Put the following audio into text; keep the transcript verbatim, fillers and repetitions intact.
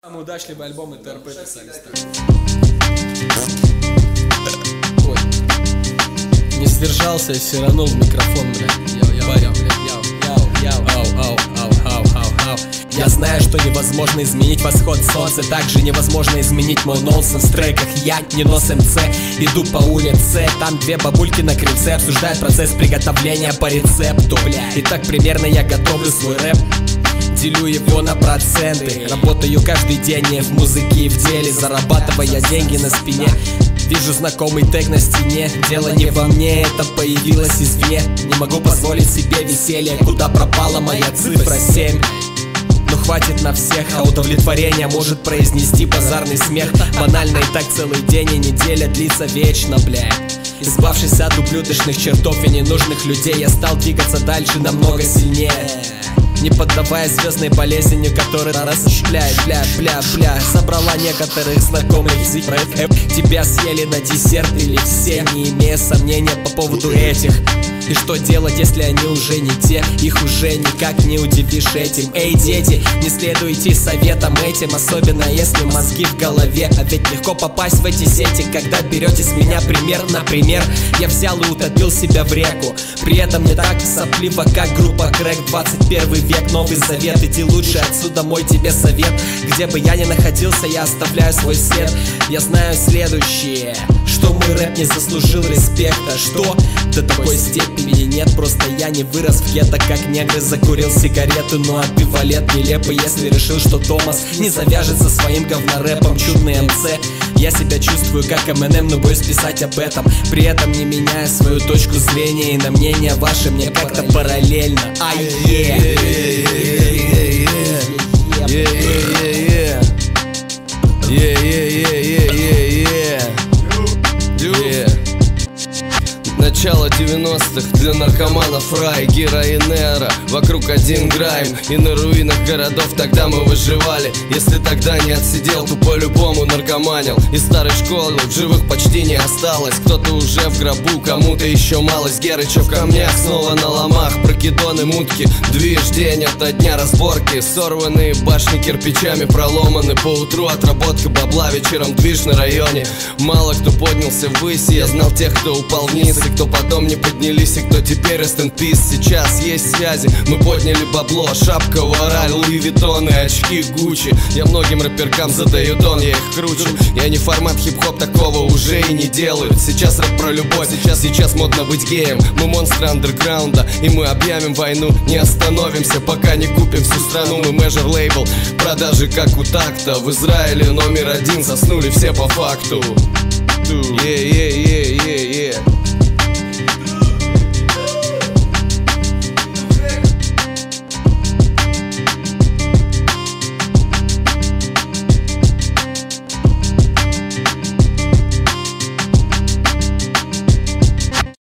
Самый удачливый альбом это эр пэ писали. Ой. Не сдержался и все равно в микрофон, бля. Парень, бля. Я знаю, что невозможно изменить восход солнца. Также невозможно изменить мой нонсенс в треках. Я не нос эм цэ, иду по улице. Там две бабульки на крыльце обсуждают процесс приготовления по рецепту. И так примерно я готовлю свой рэп. Делю его на проценты. Работаю каждый день не в музыке и в деле, зарабатывая деньги на спине. Вижу знакомый тег на стене. Дело не во мне, это появилось извне. Не могу позволить себе веселье. Куда пропала моя цифра семь? Ну хватит на всех, а удовлетворение может произнести базарный смех. Банально и так целый день и неделя длится вечно, бля. Избавшись от ублюдочных чертов и ненужных людей, я стал двигаться дальше намного сильнее, не поддавая звездной болезни, которая разошляет, бля, бля, бля. Собрала некоторых знакомых цифр. Тебя съели на десерт или все, не имея сомнения по поводу этих. И что делать, если они уже не те? Их уже никак не удивишь этим. Эй, дети, не следуйте советам этим, особенно если мозги в голове. А ведь легко попасть в эти сети, когда берете с меня пример. Например, я взял и утопил себя в реку. При этом не так сопливо, как группа Крэк. Двадцать первый век, новый завет. Иди лучше отсюда, мой тебе совет. Где бы я ни находился, я оставляю свой след. Я знаю следующее, что мой рэп не заслужил респекта. Что? До такой степени нет, просто я не вырос в гетто, как негры. Закурил сигарету, но амбивалент нелепо, если решил, что Томас не завяжет со своим говнорэпом. Чудный эм цэ, я себя чувствую как эм эн эм, но боюсь писать об этом. При этом не меняя свою точку зрения, и на мнение ваше мне как-то параллельно. Ай, начало девяностых для наркоманов рай, героинера, вокруг один грайм. И на руинах городов тогда мы выживали. Если тогда не отсидел, то по-любому наркоманил. Из старой школы в живых почти не осталось. Кто-то уже в гробу, кому-то еще малость. Герыча в камнях, снова на ломах. Прокидоны, мутки, движ день ото дня разборки. Сорванные башни кирпичами проломаны. По утру отработка бабла, вечером движ на районе. Мало кто поднялся ввысь, я знал тех, кто упал вниз, и кто потом не поднялись, и кто теперь rest in peace. Сейчас есть связи, мы подняли бабло. Шапка Вуараль, Луи Виттон и очки Гуччи. Я многим рэперкам задаю тон, я их кручу. Я не формат хип-хоп, такого уже и не делают. Сейчас рэп про любовь, сейчас, сейчас модно быть геем. Мы монстры андерграунда, и мы объявим войну. Не остановимся, пока не купим всю страну. Мы мейджор лейбл, продажи как у такта. В Израиле номер один, заснули все по факту. Yeah, yeah,